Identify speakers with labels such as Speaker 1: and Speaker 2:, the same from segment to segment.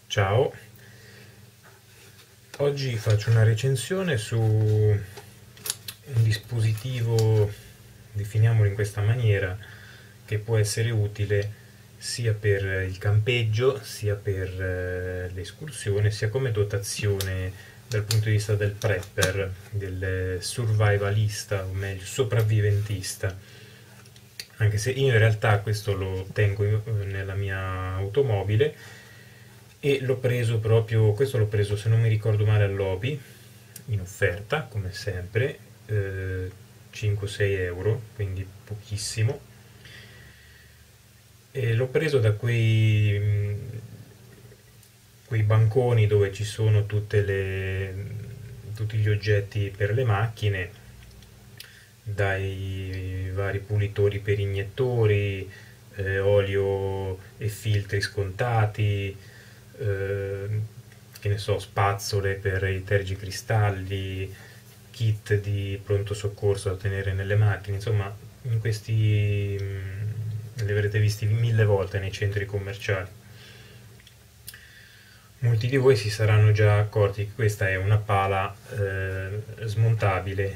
Speaker 1: Ciao, oggi faccio una recensione su un dispositivo, definiamolo in questa maniera, che può essere utile sia per il campeggio, sia per l'escursione, sia come dotazione dal punto di vista del prepper, del survivalista, o meglio sopravviventista. Anche se io in realtà questo lo tengo nella mia automobile e l'ho preso proprio, questo l'ho preso se non mi ricordo male all'Obi, in offerta come sempre, 5-6 euro, quindi pochissimo, e l'ho preso da quei banconi dove ci sono tutti gli oggetti per le macchine, dai vari pulitori per iniettori, olio e filtri scontati, eh, che ne so, spazzole per i tergicristalli, kit di pronto soccorso da tenere nelle macchine, insomma, in questi li avrete visti 1000 volte nei centri commerciali. Molti di voi si saranno già accorti che questa è una pala smontabile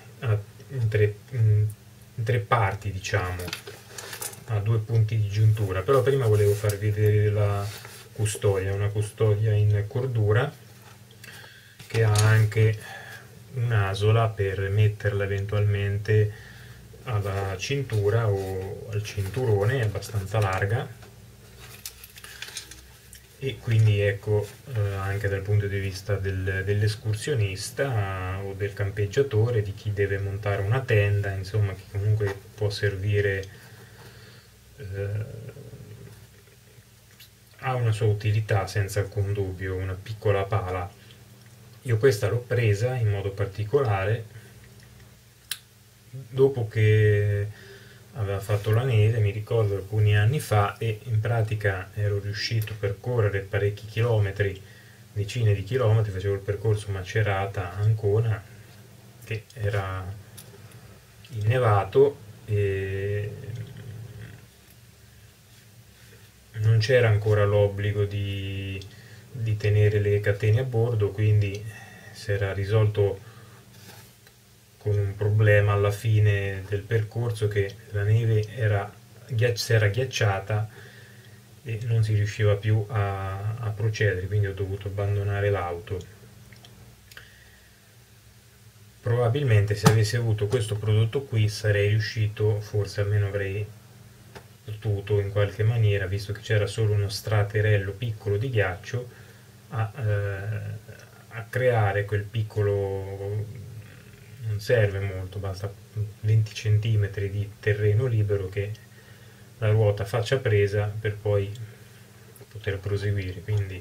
Speaker 1: in tre parti, diciamo, a due punti di giuntura. Però prima volevo farvi vedere la custodia, una custodia in cordura che ha anche un'asola per metterla eventualmente alla cintura o al cinturone, è abbastanza larga, e quindi ecco, anche dal punto di vista dell'escursionista o del campeggiatore, di chi deve montare una tenda, insomma, che comunque può servire, eh, ha una sua utilità senza alcun dubbio, una piccola pala. Io questa l'ho presa in modo particolare dopo che aveva fatto la neve, mi ricordo alcuni anni fa, e in pratica ero riuscito a percorrere parecchi chilometri, decine di chilometri, facevo il percorso Macerata-Ancona, che era innevato, e non c'era ancora l'obbligo di tenere le catene a bordo, quindi si era risolto con un problema alla fine del percorso, che la neve si era ghiacciata e non si riusciva più a procedere, quindi ho dovuto abbandonare l'auto. Probabilmente se avessi avuto questo prodotto qui sarei riuscito, forse almeno avrei potuto in qualche maniera, visto che c'era solo uno straterello piccolo di ghiaccio, a creare quel piccolo, non serve molto, basta 20 cm di terreno libero che la ruota faccia presa per poi poter proseguire, quindi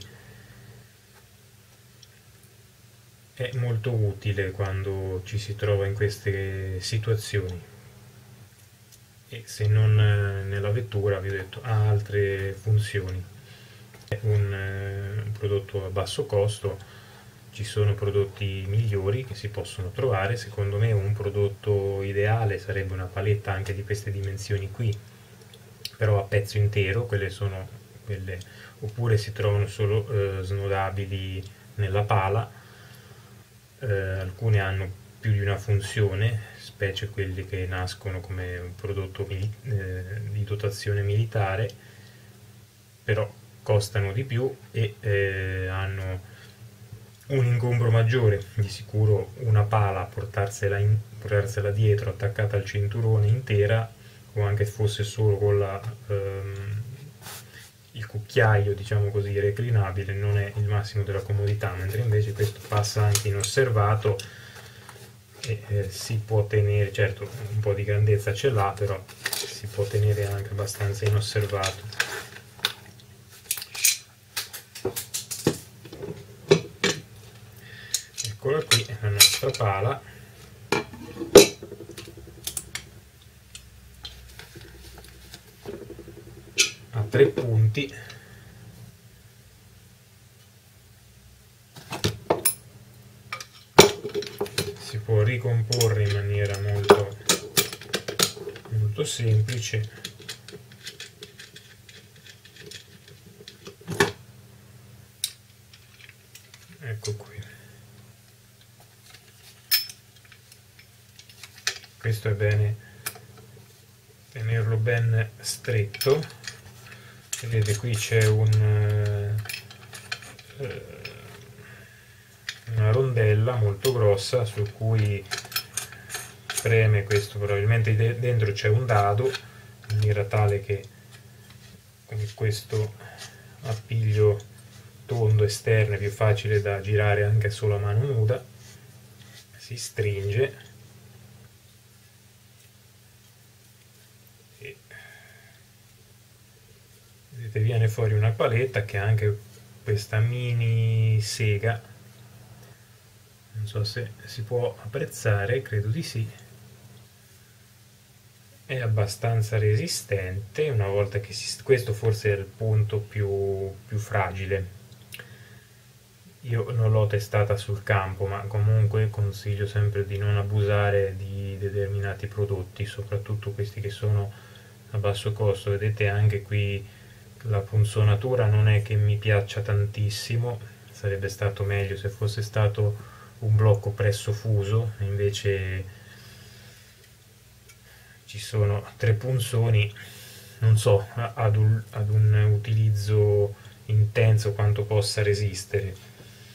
Speaker 1: è molto utile quando ci si trova in queste situazioni. E se non nella vettura, vi ho detto, ha altre funzioni. È un prodotto a basso costo, ci sono prodotti migliori che si possono trovare. Secondo me un prodotto ideale sarebbe una paletta anche di queste dimensioni qui, però a pezzo intero, quelle sono quelle, oppure si trovano solo snodabili nella pala. Alcune hanno più di una funzione, specie quelli che nascono come un prodotto di dotazione militare, però costano di più e hanno un ingombro maggiore. Di sicuro una pala, portarsela dietro attaccata al cinturone intera, o anche fosse solo con il cucchiaio, diciamo così, reclinabile, non è il massimo della comodità, mentre invece questo passa anche inosservato e si può tenere, certo un po' di grandezza ce l'ha, però si può tenere anche abbastanza inosservato. Eccola qui, la nostra pala. A tre punti, si può ricomporre in maniera molto, molto semplice. ecco qui. Questo è bene tenerlo ben stretto. Vedete, qui c'è una rondella molto grossa su cui preme questo, probabilmente dentro c'è un dado, in maniera tale che con questo appiglio tondo esterno è più facile da girare anche solo a mano nuda. Si stringe e vedete, viene fuori una paletta che ha anche questa mini sega, non so se si può apprezzare, credo di sì. È abbastanza resistente, una volta che questo forse è il punto più fragile. Io non l'ho testata sul campo, ma comunque consiglio sempre di non abusare di determinati prodotti, soprattutto questi che sono a basso costo. Vedete anche qui la punzonatura non è che mi piaccia tantissimo, sarebbe stato meglio se fosse stato un blocco presso fuso, invece ci sono 3 punzoni, non so ad un utilizzo intenso quanto possa resistere.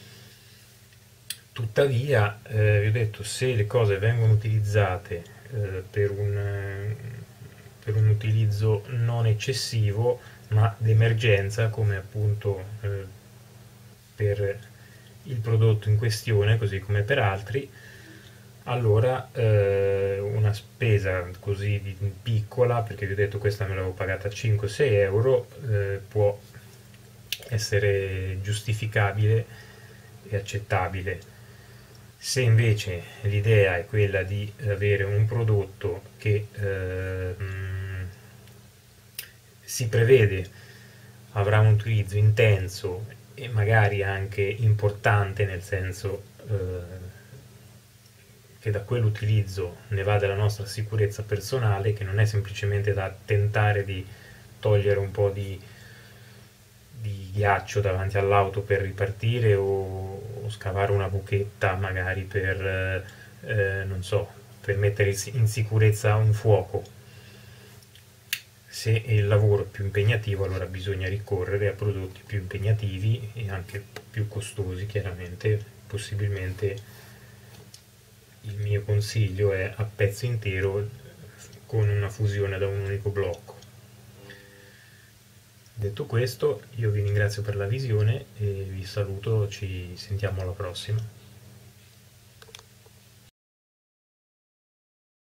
Speaker 1: Tuttavia, vi ho detto, se le cose vengono utilizzate per un utilizzo non eccessivo, ma d'emergenza, come appunto per il prodotto in questione, così come per altri, allora una spesa così piccola, perché vi ho detto questa me l'avevo pagata 5-6 euro, può essere giustificabile e accettabile. Se invece l'idea è quella di avere un prodotto che si prevede avrà un utilizzo intenso e magari anche importante, nel senso che da quell'utilizzo ne va della nostra sicurezza personale, che non è semplicemente da tentare di togliere un po' di ghiaccio davanti all'auto per ripartire o scavare una buchetta magari per, non so, per mettere in sicurezza un fuoco. Se il lavoro è più impegnativo, allora bisogna ricorrere a prodotti più impegnativi e anche più costosi, chiaramente. Possibilmente il mio consiglio è a pezzo intero con una fusione da un unico blocco. Detto questo, io vi ringrazio per la visione e vi saluto, ci sentiamo alla prossima.